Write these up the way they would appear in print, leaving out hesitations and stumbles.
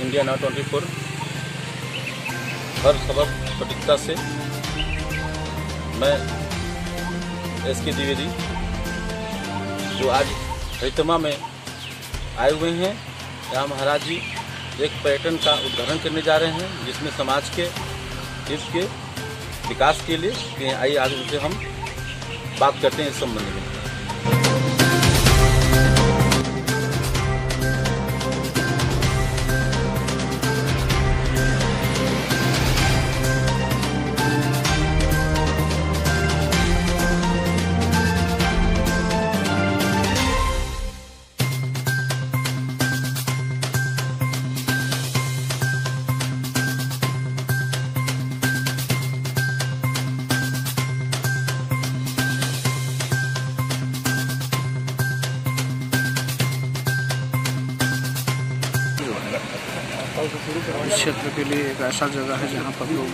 India now 24 हर सबक सटीकता से मैं SK द्विवेदी जो आज हरितमा में आए हुए हैं। यहाँ महाराज जी एक पर्यटन का उद्घाटन करने जा रहे हैं जिसमें समाज के हित के विकास के लिए आइए आज उनसे हम बात करते हैं इस संबंध में। इस क्षेत्र के लिए एक ऐसा जगह है जहाँ पर लोग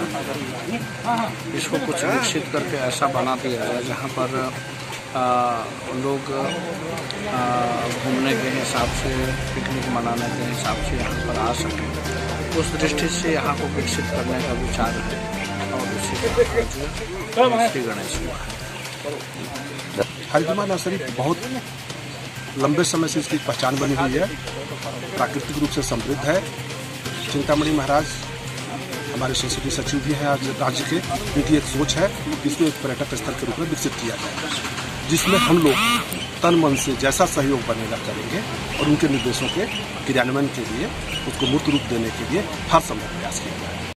इसको कुछ विकसित करके ऐसा बना दिया है जहाँ पर लोग घूमने के हिसाब से, पिकनिक मनाने के हिसाब से यहाँ पर आ सकें। उस दृष्टि से यहाँ को विकसित करने का विचार है और इसी श्री गणेश हुआ है। हरितमा नर्सरी बहुत लंबे समय से इसकी पहचान बनी हुई है, प्राकृतिक रूप से समृद्ध है। चिंतामणि महाराज हमारे संसदीय सचिव भी हैं आज राज्य के, उनकी एक सोच है कि इसको एक पर्यटक स्थल के रूप में विकसित किया जाए, जिसमें हम लोग तन मन से जैसा सहयोग बनेगा करेंगे और उनके निर्देशों के क्रियान्वयन के लिए उसको मूर्त रूप देने के लिए हर संभव प्रयास किया जाए।